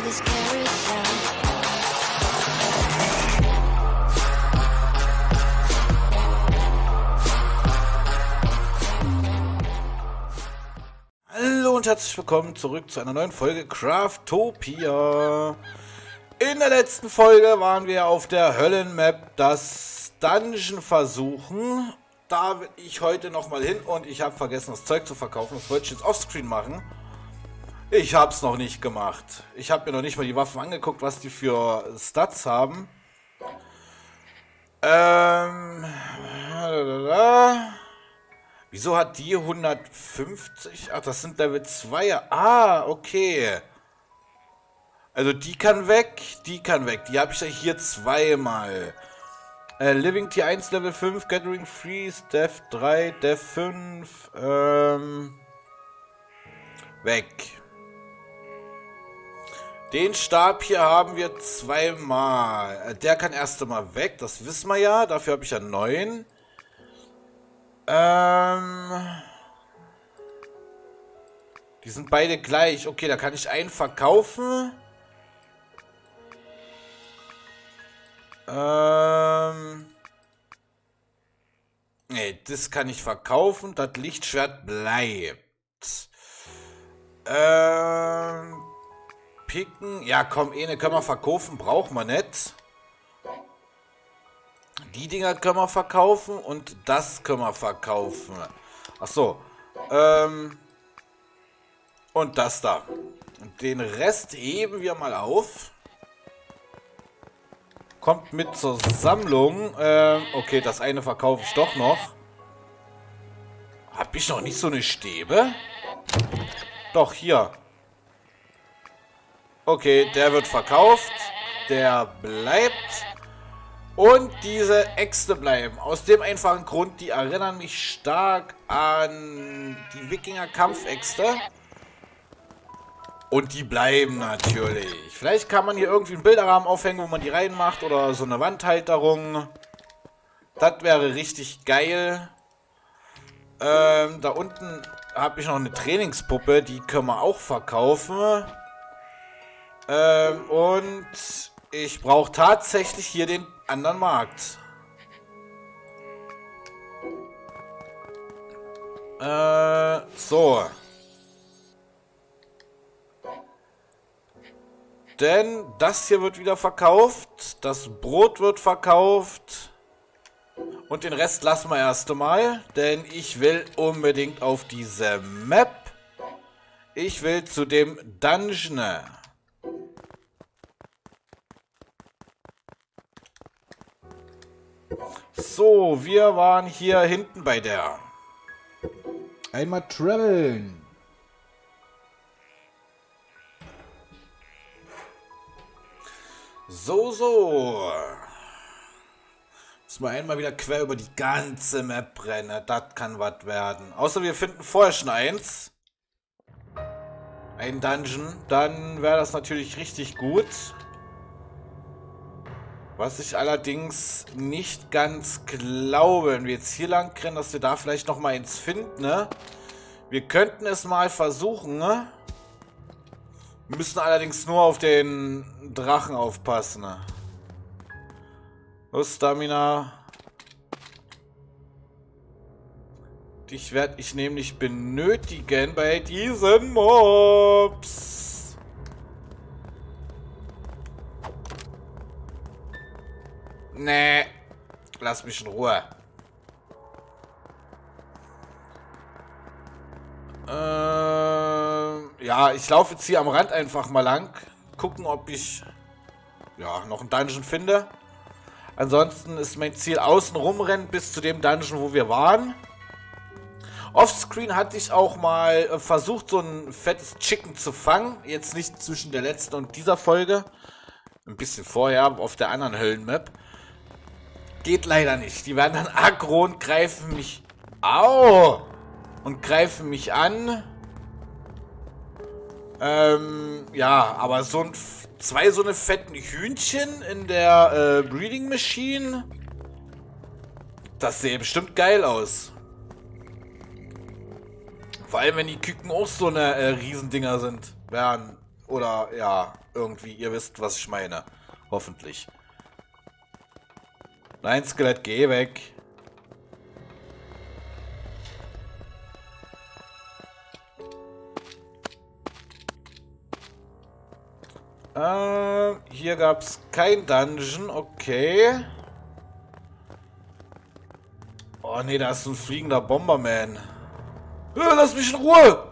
this carousel. Hallo und herzlich willkommen zurück zu einer neuen Folge Craftopia. In der letzten Folge waren wir auf der Höllenmap das Dungeon versuchen. Da will ich heute nochmal hin und ich habe vergessen, das Zeug zu verkaufen. Das wollte ich jetzt offscreen machen. Ich habe es noch nicht gemacht. Ich habe mir noch nicht mal die Waffen angeguckt, was die für Stats haben. Wieso hat die 150? Ach, das sind Level 2. Ah, okay. Also die kann weg, die kann weg. Die habe ich ja hier zweimal. Living Tier 1 Level 5, Gathering Freeze, Death 3, Death 5. Weg. Den Stab hier haben wir zweimal. Der kann erst einmal weg, das wissen wir ja. Dafür habe ich ja 9. Die sind beide gleich. Okay, da kann ich einen verkaufen. Nee, das kann ich verkaufen. Das Lichtschwert bleibt. Picken. Ja, komm, eine können wir verkaufen. Brauchen wir nicht. Die Dinger können wir verkaufen und das können wir verkaufen. Ach so. Und das da. Und den Rest heben wir mal auf. Kommt mit zur Sammlung. Okay, das eine verkaufe ich doch noch. Hab ich noch nicht so eine Stäbe? Doch, hier. Okay, der wird verkauft. Der bleibt. Und diese Äxte bleiben. Aus dem einfachen Grund, die erinnern mich stark an die Wikinger-Kampfäxte. Und die bleiben natürlich. Vielleicht kann man hier irgendwie einen Bilderrahmen aufhängen, wo man die reinmacht. Oder so eine Wandhalterung. Das wäre richtig geil. Da unten habe ich noch eine Trainingspuppe. Die können wir auch verkaufen. Und ich brauche tatsächlich hier den anderen Markt. So. Denn das hier wird wieder verkauft. Das Brot wird verkauft. Und den Rest lassen wir erst einmal. Denn ich will unbedingt auf diese Map. Ich will zu dem Dungeon. So, wir waren hier hinten bei der. Einmal traveln. So. Müssen wir einmal wieder quer über die ganze Map rennen. Das kann was werden. Außer wir finden vorher schon eins. Ein Dungeon. Dann wäre das natürlich richtig gut. Was ich allerdings nicht ganz glaube, wenn wir jetzt hier lang rennen, dass wir da vielleicht noch mal eins finden, ne? Wir könnten es mal versuchen, ne? Wir müssen allerdings nur auf den Drachen aufpassen, ne? Los, Stamina. Dich werde ich nämlich benötigen bei diesen Mobs. Nee, lass mich in Ruhe. Ja, ich laufe jetzt hier am Rand einfach mal lang. Gucken, ob ich noch einen Dungeon finde. Ansonsten ist mein Ziel außen rumrennen bis zu dem Dungeon, wo wir waren. Offscreen hatte ich auch mal versucht, so ein fettes Chicken zu fangen. Jetzt nicht zwischen der letzten und dieser Folge. Ein bisschen vorher, auf der anderen Höllenmap. Geht leider nicht. Die werden dann aggro und greifen mich... Au! Und greifen mich an. Ja, aber zwei so eine fetten Hühnchen in der Breeding Machine. Das sähe bestimmt geil aus. Vor allem, wenn die Küken auch so eine Riesendinger sind. Wären Oder ja, irgendwie, ihr wisst, was ich meine. Hoffentlich. Nein, Skelett, geh weg. Hier gab es kein Dungeon, okay. Oh nee, da ist ein fliegender Bomberman. Lass mich in Ruhe!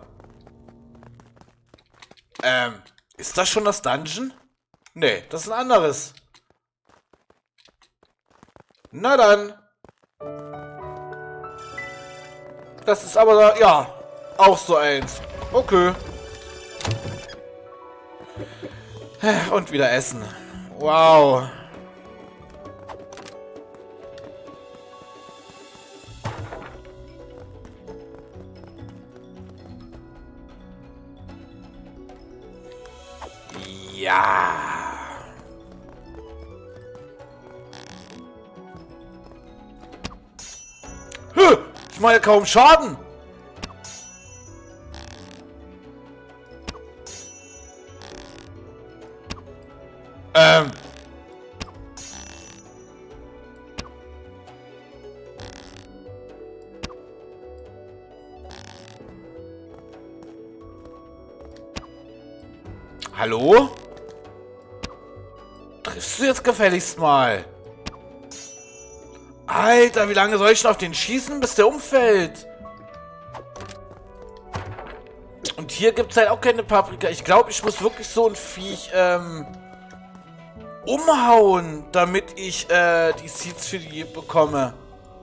Ist das schon das Dungeon? Nee, das ist ein anderes. Na dann. Das ist aber, ja, auch so eins. Okay. Und wieder essen. Wow. Ja. Ich mache ja kaum Schaden. Hallo? Triffst du jetzt gefälligst mal? Alter, wie lange soll ich schon auf den schießen, bis der umfällt? Und hier gibt es halt auch keine Paprika. Ich glaube, ich muss wirklich so ein Viech, umhauen, damit ich, die Seeds für die bekomme.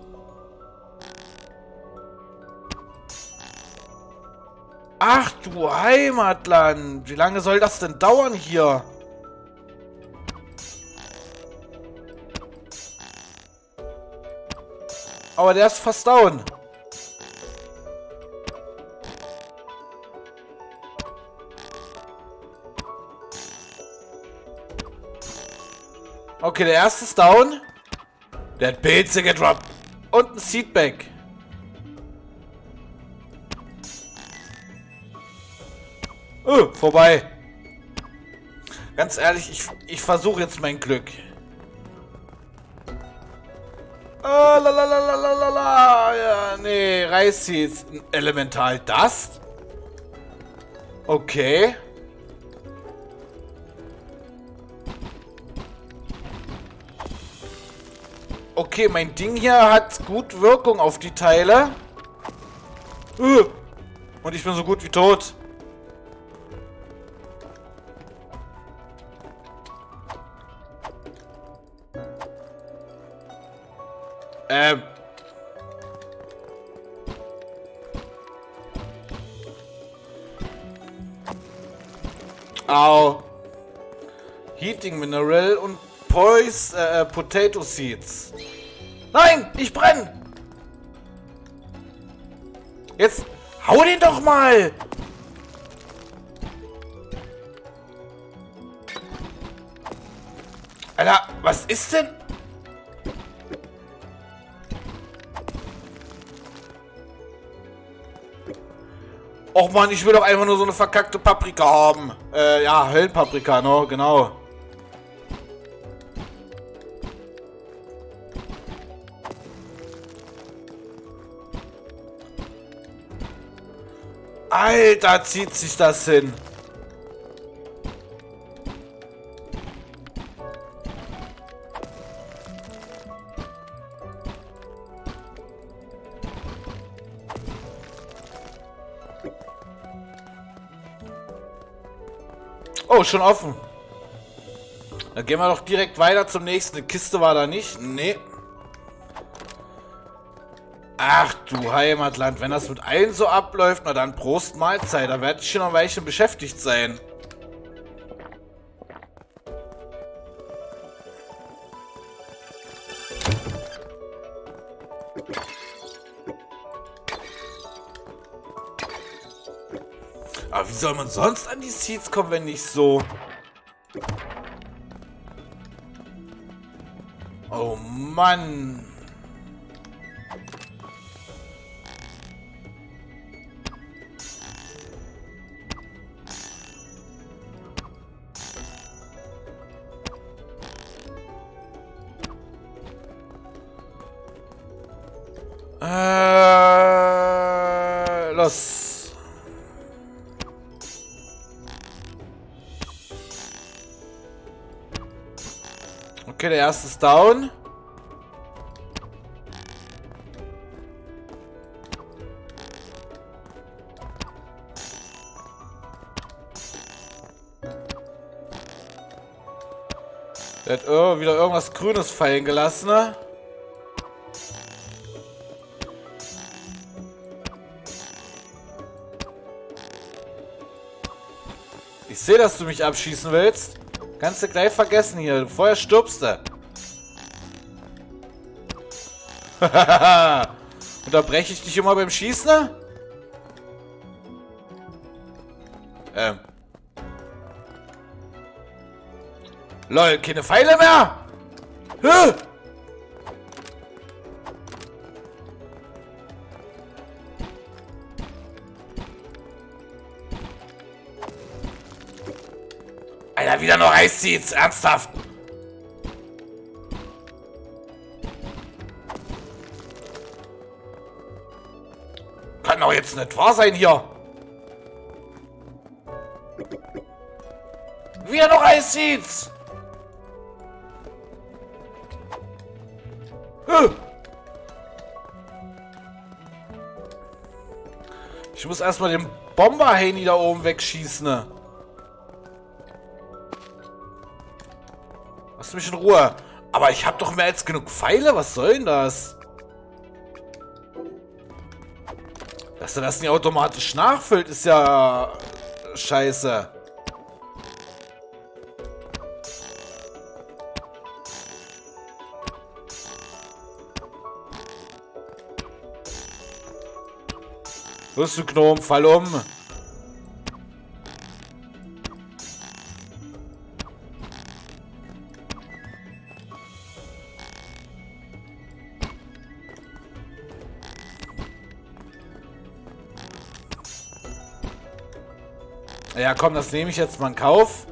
Ach du Heimatland. Wie lange soll das denn dauern hier? Aber der ist fast down. Okay, der erste ist down. Der hat Pilze gedroppt. Und ein Seedbag. Vorbei. Ganz ehrlich, ich versuche jetzt mein Glück. Lalalala. Ja, nee, Reisseeds. Elemental Dust? Okay. Okay, mein Ding hier hat gut Wirkung auf die Teile. Und ich bin so gut wie tot. Au. Heating Mineral und Potato Seeds. Nein, ich brenne. Jetzt hau den doch mal. Alter, was ist denn? Och man, ich will doch einfach nur so eine verkackte Paprika haben. Ja, Höllenpaprika, ne? Genau. Alter, zieht sich das hin. Oh, schon offen. Dann gehen wir doch direkt weiter zum nächsten. Die Kiste war da nicht. Nee. Ach du Heimatland, wenn das mit allen so abläuft, na dann Prost Mahlzeit. Da werde ich hier noch ein Weilchen beschäftigt sein. Aber wie soll man sonst an die Seeds kommen, wenn nicht so? Oh Mann. Los. Okay, der erste ist down. Der hat wieder irgendwas Grünes fallen gelassen, ne? Ich sehe, dass du mich abschießen willst. Kannst du gleich vergessen hier. Vorher stirbst du. Unterbreche ich dich immer beim Schießen? Lol, keine Pfeile mehr? Hä? Alter, wieder noch Eisseeds, ernsthaft. Kann doch jetzt nicht wahr sein hier. Wieder noch Eisseeds. Ich muss erstmal den Bomber-Haney da oben wegschießen. Ne? Lass mich in Ruhe. Aber ich habe doch mehr als genug Pfeile. Was soll denn das? Dass er das nicht automatisch nachfüllt, ist ja scheiße. Los, du Gnom, fall um. Ja, komm, das nehme ich jetzt mal in Kauf.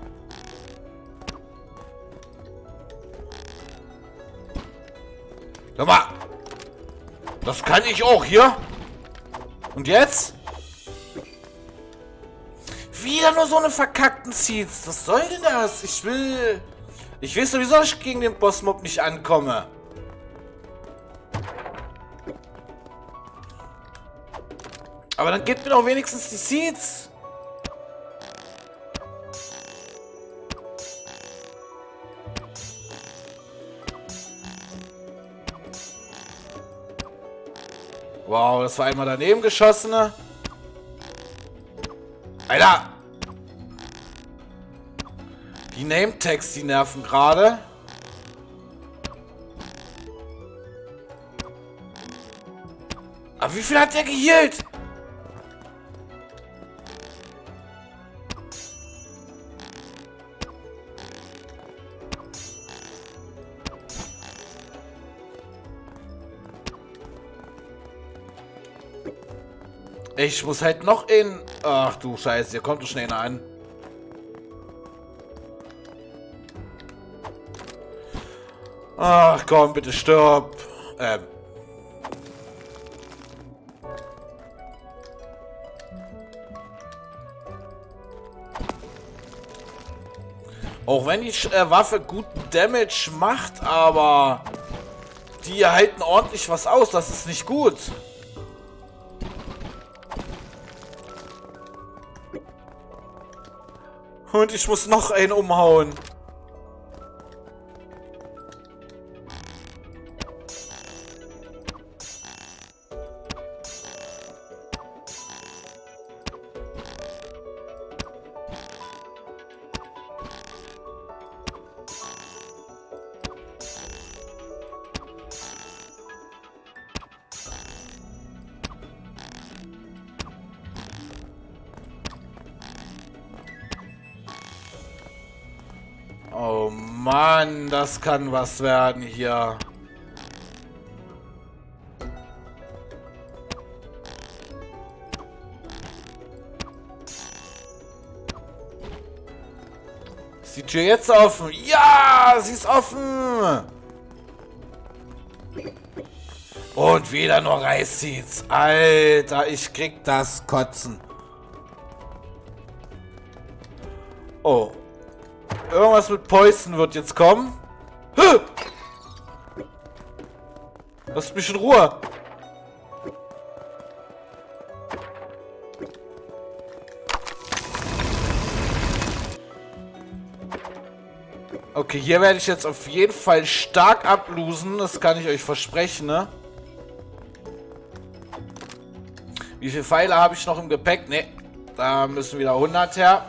Sag mal. Das kann ich auch hier. Und jetzt? Wieder nur so eine verkackten Seeds. Was soll denn das? Ich weiß sowieso, dass ich gegen den Bossmob nicht ankomme. Aber dann gebt mir doch wenigstens die Seeds. Wow, das war einmal daneben geschossen. Alter! Die Name-Tags, die nerven gerade. Aber wie viel hat der gehealt? Ich muss halt noch in... Ach du Scheiße, hier kommt doch schnell einer an. Ach komm, bitte stirb. Auch wenn die Waffe guten Damage macht, aber die halten ordentlich was aus. Das ist nicht gut. Und ich muss noch einen umhauen. Oh Mann, das kann was werden hier. Ist die Tür jetzt offen? Ja, sie ist offen. Und wieder nur Reisseeds. Alter, ich krieg das Kotzen. Oh. Irgendwas mit Poison wird jetzt kommen. Huh! Lass mich in Ruhe. Okay, hier werde ich jetzt auf jeden Fall stark ablosen. Das kann ich euch versprechen, ne? Wie viele Pfeile habe ich noch im Gepäck? Ne, da müssen wieder 100 her.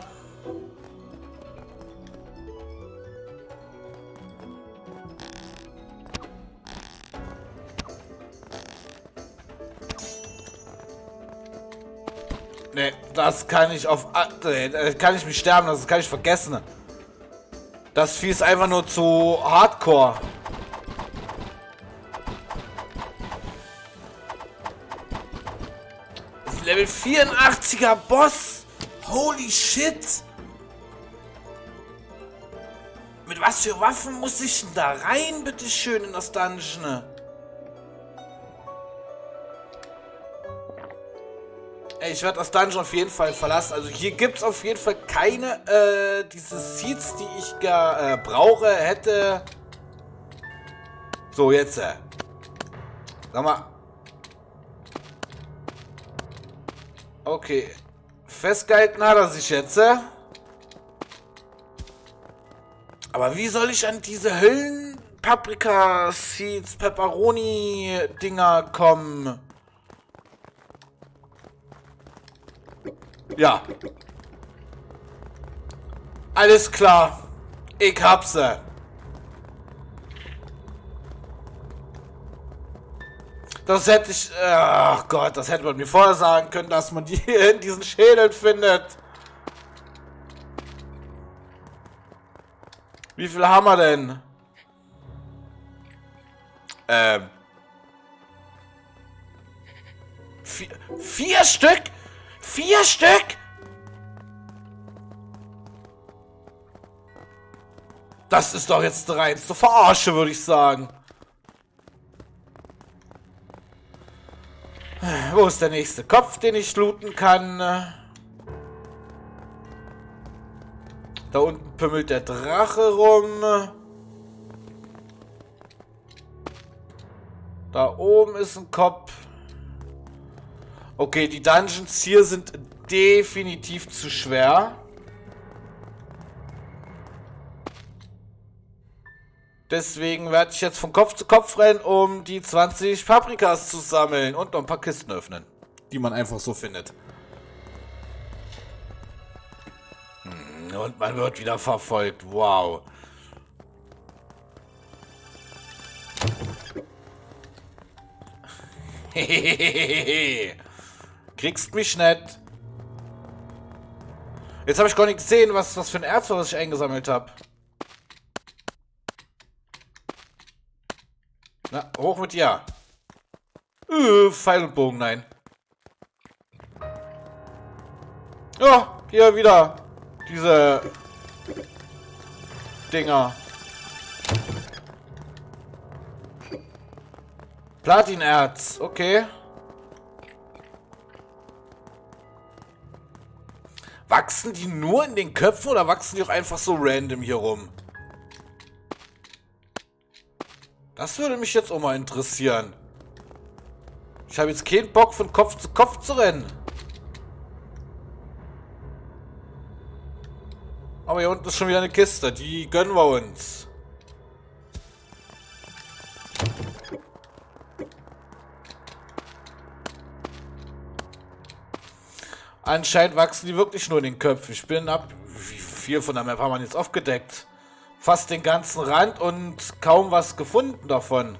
Ne, das kann ich auf... Nee, kann ich mich sterben, das kann ich vergessen. Das Vieh ist einfach nur zu hardcore. Level 84er Boss. Holy shit. Mit was für Waffen muss ich denn da rein, bitteschön, in das Dungeon? Ey, ich werde das Dungeon auf jeden Fall verlassen. Also hier gibt es auf jeden Fall keine, diese Seeds, die ich brauche, hätte. So, jetzt, Sag mal. Okay. Festgehalten hat er sich jetzt, Aber wie soll ich an diese Höllen-Paprika-Seeds, Pepperoni-Dinger kommen? Ja. Alles klar. Ich hab sie. Das hätte ich... Ach Gott, das hätte man mir vorher sagen können, dass man die in diesen Schädeln findet. Wie viel haben wir denn? Vier Stück? 4 Stück? Das ist doch jetzt reinste Verarsche, würde ich sagen. Wo ist der nächste Kopf, den ich looten kann? Da unten pümmelt der Drache rum. Da oben ist ein Kopf. Okay, die Dungeons hier sind definitiv zu schwer. Deswegen werde ich jetzt von Kopf zu Kopf rennen, um die 20 Paprikas zu sammeln und noch ein paar Kisten öffnen, die man einfach so findet. Und man wird wieder verfolgt. Wow. Kriegst mich nicht. Jetzt habe ich gar nicht gesehen, was für ein Erz war, was ich eingesammelt habe. Na, hoch mit dir. Pfeil und Bogen, nein. Ja, hier wieder diese Dinger. Platinerz, okay. Wachsen die nur in den Köpfen oder wachsen die auch einfach so random hier rum? Das würde mich jetzt auch mal interessieren. Ich habe jetzt keinen Bock, von Kopf zu rennen. Aber hier unten ist schon wieder eine Kiste. Die gönnen wir uns. Anscheinend wachsen die wirklich nur in den Köpfen. Ich bin ab... Wie viel von der Map haben wir jetzt aufgedeckt? Fast den ganzen Rand und kaum was gefunden davon.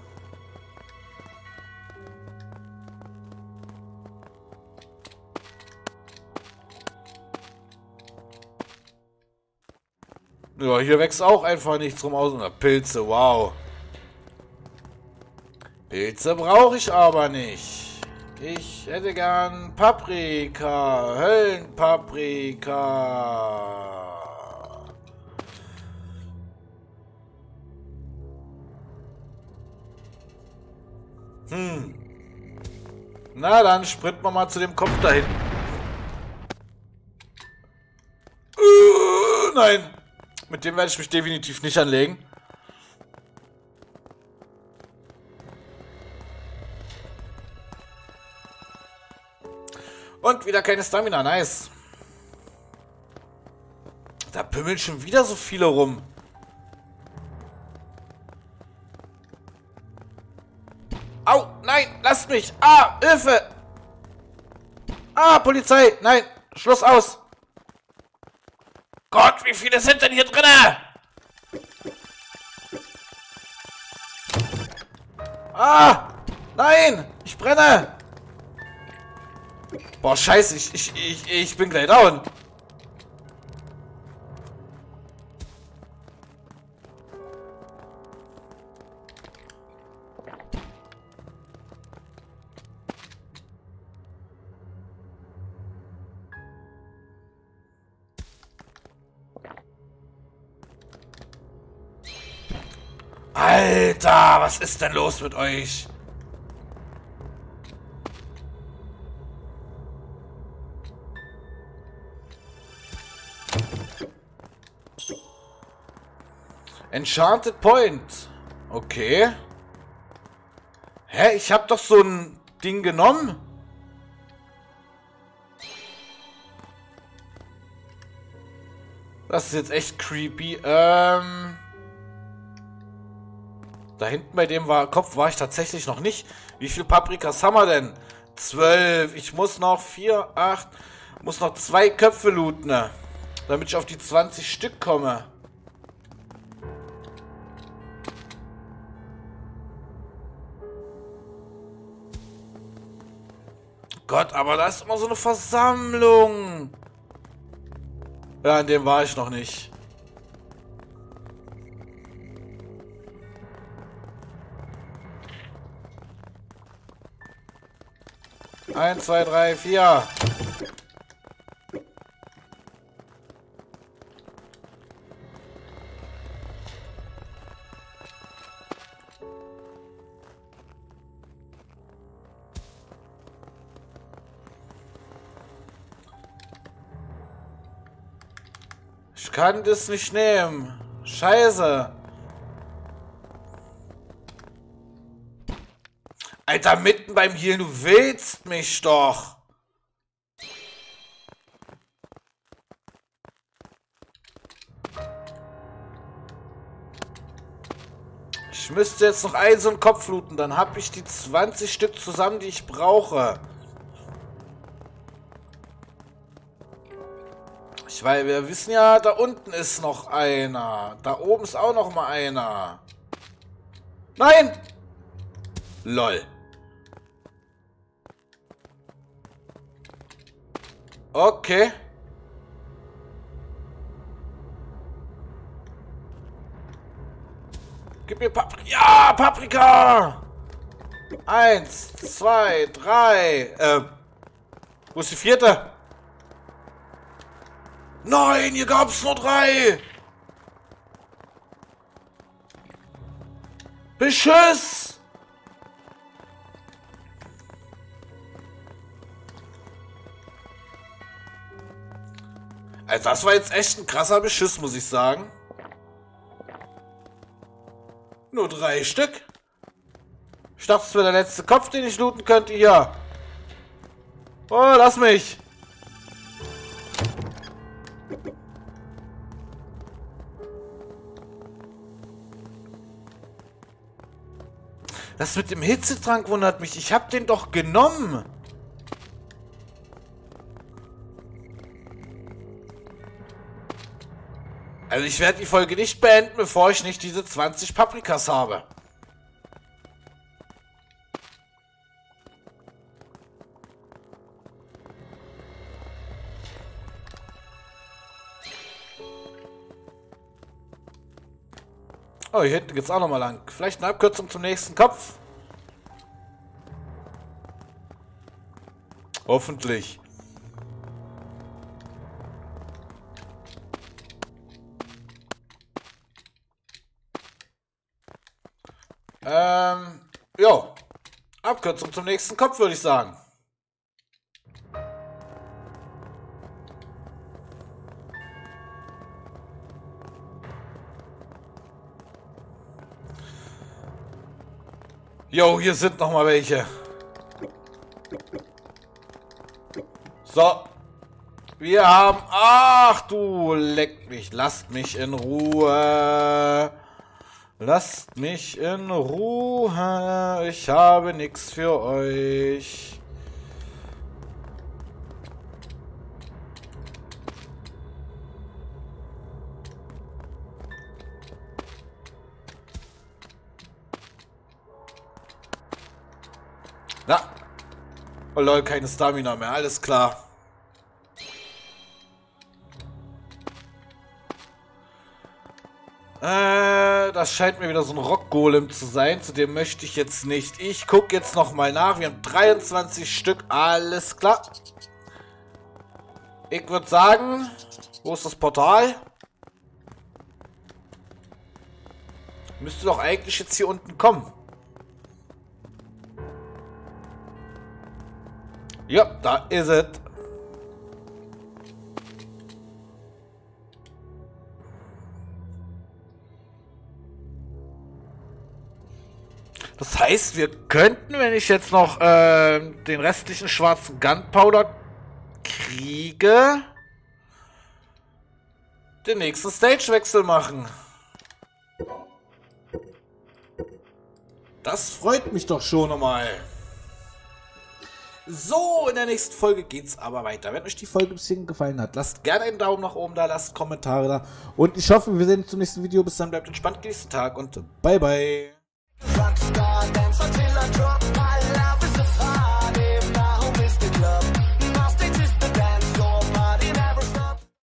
Ja, hier wächst auch einfach nichts rum aus. Oder Pilze, wow. Pilze brauche ich aber nicht. Ich hätte gern Paprika. Höllenpaprika. Na, dann sprinten wir mal zu dem Kopf da hinten. Nein. Mit dem werde ich mich definitiv nicht anlegen. Und wieder keine Stamina. Nice. Da pümmeln schon wieder so viele rum. Au, nein, lasst mich. Ah, Hilfe. Ah, Polizei. Nein, Schluss aus. Gott, wie viele sind denn hier drinne? Ah, nein, ich brenne. Boah, scheiße, ich bin gleich down. Alter, was ist denn los mit euch? Enchanted Point. Okay. Hä, ich hab doch so ein Ding genommen. Das ist jetzt echt creepy. Da hinten bei dem Kopf war ich tatsächlich noch nicht. Wie viele Paprikas haben wir denn? 12. Ich muss noch 4, 8. Muss noch 2 Köpfe looten, ne? Damit ich auf die 20 Stück komme. Gott, aber da ist immer so eine Versammlung. Ja, in dem war ich noch nicht. 1, 2, 3, 4. Ich kann das nicht nehmen. Scheiße. Alter, mitten beim Healen, du willst mich doch. Ich müsste jetzt noch einen so einen Kopf looten, dann habe ich die 20 Stück zusammen, die ich brauche. Weil wir wissen ja, da unten ist noch einer. Da oben ist auch noch mal einer. Nein! Lol. Okay. Gib mir Paprika. Ja, Paprika! 1, 2, 3. Wo ist die 4.? Nein, hier gab es nur 3. Beschiss! Also das war jetzt echt ein krasser Beschiss, muss ich sagen. Nur 3 Stück. Ich dachte, es wäre der letzte Kopf, den ich looten könnte hier. Oh, lass mich. Das mit dem Hitzetrank wundert mich. Ich habe den doch genommen. Also ich werde die Folge nicht beenden, bevor ich nicht diese 20 Paprikas habe. Oh, hier hinten geht's auch nochmal lang. Vielleicht eine Abkürzung zum nächsten Kopf. Hoffentlich. Jo. Abkürzung zum nächsten Kopf, würde ich sagen. Jo, hier sind noch mal welche. So. Wir haben... Ach du, leck mich. Lasst mich in Ruhe. Lasst mich in Ruhe. Ich habe nichts für euch. Na. Oh lol, keine Stamina mehr. Alles klar. Das scheint mir wieder so ein Rockgolem zu sein. Zu dem möchte ich jetzt nicht. Ich gucke jetzt nochmal nach. Wir haben 23 Stück. Alles klar. Ich würde sagen, wo ist das Portal? Müsste doch eigentlich jetzt hier unten kommen. Ja, da ist es. Das heißt, wir könnten, wenn ich jetzt noch den restlichen schwarzen Gunpowder kriege, den nächsten Stagewechsel machen. Das freut mich doch schon einmal. So, in der nächsten Folge geht's aber weiter. Wenn euch die Folge bis hierhin gefallen hat, lasst gerne einen Daumen nach oben da, lasst Kommentare da. Und ich hoffe, wir sehen uns zum nächsten Video. Bis dann, bleibt entspannt, genießt den Tag und bye bye. Rockstar, dance until I drop.